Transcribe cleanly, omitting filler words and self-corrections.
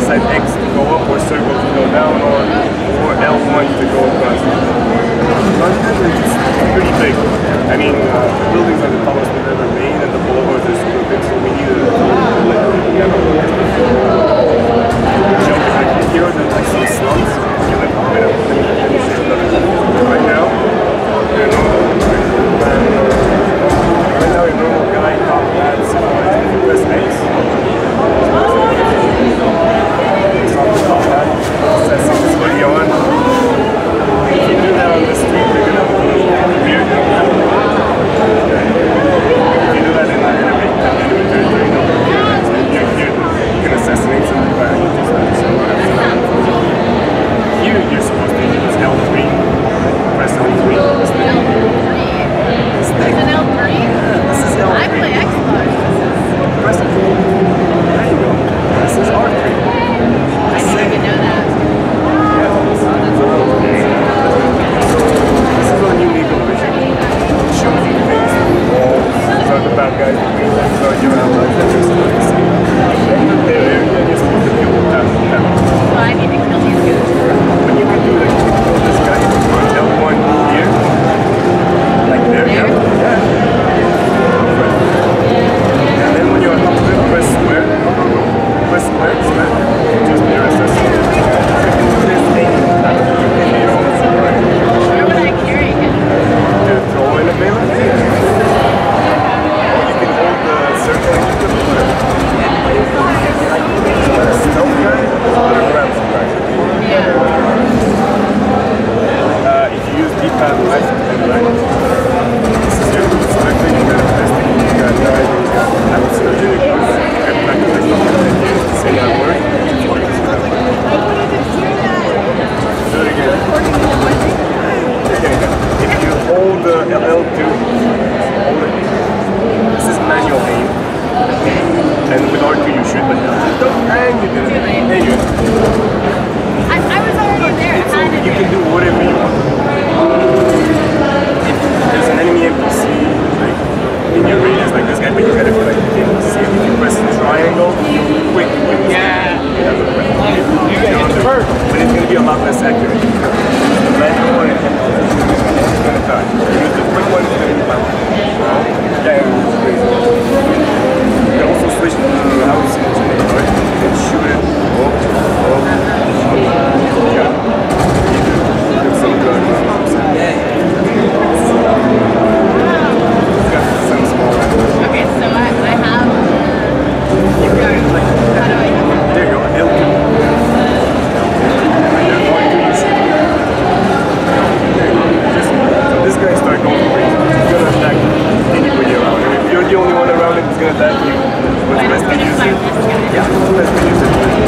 decide X to go up or circle to go down or L1 to go across. It's pretty big. I mean, the buildings are the tallest we've ever made and the boulevards are super big, so we need a here are the like some slums. Right now, right now a normal guy top hats, if you press X, it's on the top hat, says this video on. If you do that on the street, you're gonna be weird. If you do that in enemy territory, you can assassinate somebody by here you're supposed to use L3. Press L3. It's an L3? This is L3. I play Xbox. Press L3. There you go. This is R3. I didn't even know that. Yeah. This is on new legal vision. It shows you things. These are the bad guys. These are your allies that you're supposed to see. They're supposed to kill them. So I need to kill these guys. But you can do like this guy on L1 here. Like there, yeah. And then when you're on top of it, press square. Press square, just be your assessment. You can do this thing. You can be your own surprise. Where would I carry him? To throw in a melee. Or you can hold the circle and you can put it. Stealth guy or grab surprise. If you use D-pad left and right, this is your selecting, you got testing, you got driving, you got strategic use, you got practice, you can say that word. Do it again. If you hold the L2, hold it. This is manual aim. And with R2 you shoot, but and you did it. There you go. I was already there. You can do whatever you want. If there's an enemy NPC like in your radius like this guy, but you gotta be like NPC. If you press the triangle, quick. Yeah. But it's gonna be a lot less accurate. The left one is gonna die. The quick one is gonna be loud. Yeah. You can also switch to house engineer, right? You can shoot it. Okay, so I have. How do I? There you go, L2. So this guy starts going crazy. He's gonna attack anybody around him. If you're the only one around him, he's gonna attack you. What's best to use it? Yeah, what's best to use it?